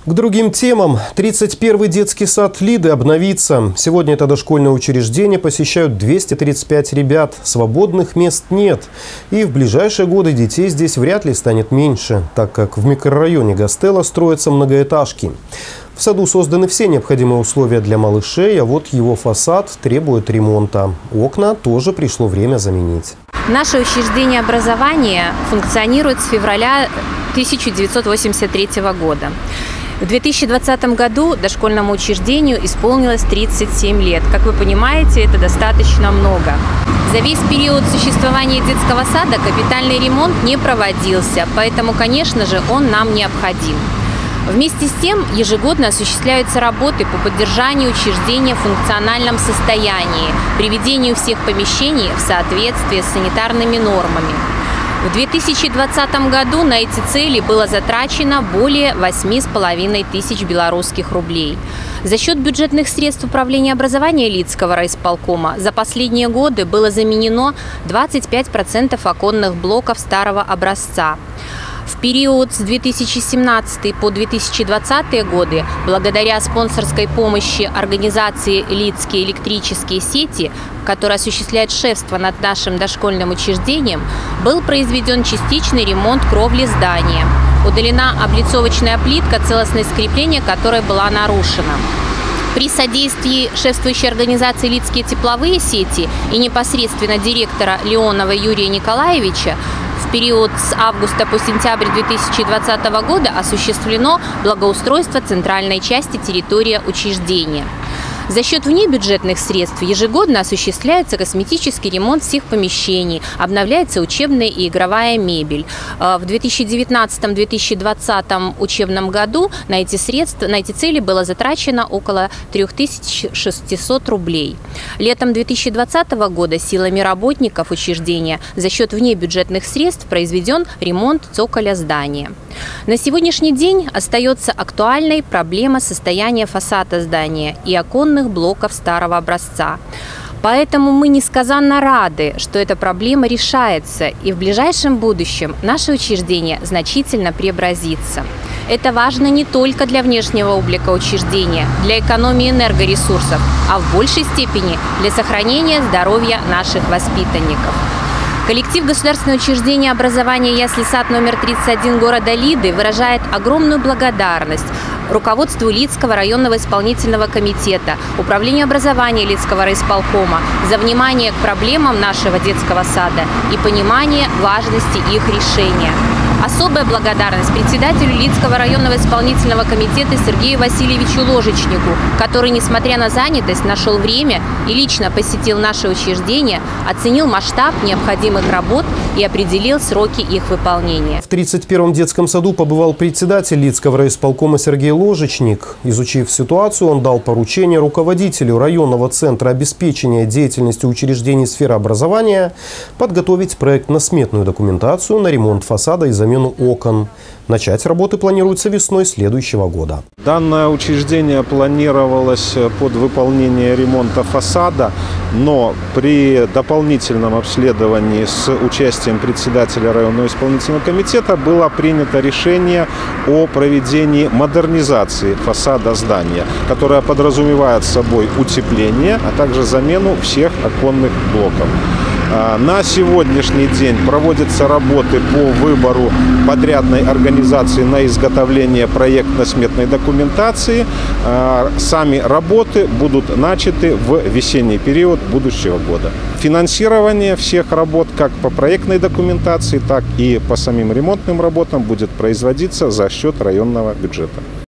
К другим темам. 31-й детский сад Лиды обновится. Сегодня это дошкольное учреждение посещают 235 ребят. Свободных мест нет. И в ближайшие годы детей здесь вряд ли станет меньше, так как в микрорайоне Гастелло строятся многоэтажки. В саду созданы все необходимые условия для малышей, а вот его фасад требует ремонта. Окна тоже пришло время заменить. Наше учреждение образования функционирует с февраля 1983 года. В 2020 году дошкольному учреждению исполнилось 37 лет. Как вы понимаете, это достаточно много. За весь период существования детского сада капитальный ремонт не проводился, поэтому, конечно же, он нам необходим. Вместе с тем ежегодно осуществляются работы по поддержанию учреждения в функциональном состоянии, приведению всех помещений в соответствие с санитарными нормами. В 2020 году на эти цели было затрачено более 8,5 тысяч белорусских рублей. За счет бюджетных средств Управления образования Лидского райисполкома за последние годы было заменено 25% оконных блоков старого образца. В период с 2017 по 2020 годы, благодаря спонсорской помощи организации «Лидские электрические сети», которая осуществляет шефство над нашим дошкольным учреждением, был произведен частичный ремонт кровли здания. Удалена облицовочная плитка, целостность крепления которой была нарушена. При содействии шефствующей организации «Лидские тепловые сети» и непосредственно директора Леонова Юрия Николаевича в период с августа по сентябрь 2020 года осуществлено благоустройство центральной части территории учреждения. За счет внебюджетных средств ежегодно осуществляется косметический ремонт всех помещений, обновляется учебная и игровая мебель. В 2019-2020 учебном году на эти цели было затрачено около 3600 рублей. Летом 2020 года силами работников учреждения за счет внебюджетных средств произведен ремонт цоколя здания. На сегодняшний день остается актуальной проблема состояния фасада здания и оконных блоков старого образца. Поэтому мы несказанно рады, что эта проблема решается, и в ближайшем будущем наше учреждение значительно преобразится. Это важно не только для внешнего облика учреждения, для экономии энергоресурсов, а в большей степени для сохранения здоровья наших воспитанников. Коллектив государственного учреждения образования «Ясли-сад» номер 31 города Лиды выражает огромную благодарность руководству Лидского районного исполнительного комитета, Управлению образования Лидского райисполкома за внимание к проблемам нашего детского сада и понимание важности их решения. Особая благодарность председателю Лидского районного исполнительного комитета Сергею Васильевичу Ложечнику, который, несмотря на занятость, нашел время и лично посетил наше учреждение, оценил масштаб необходимых работ и определил сроки их выполнения. В 31-м детском саду побывал председатель Лидского райисполкома Сергей Ложечник. Изучив ситуацию, он дал поручение руководителю районного центра обеспечения деятельности учреждений сферы образования подготовить проектно-сметную документацию на ремонт фасада и замену окон. Начать работы планируется весной следующего года. Данное учреждение планировалось под выполнение ремонта фасада, но при дополнительном обследовании с участием председателя районного исполнительного комитета было принято решение о проведении модернизации фасада здания, которое подразумевает собой утепление, а также замену всех оконных блоков. На сегодняшний день проводятся работы по выбору подрядной организации на изготовление проектно-сметной документации. Сами работы будут начаты в весенний период будущего года. Финансирование всех работ как по проектной документации, так и по самим ремонтным работам будет производиться за счет районного бюджета.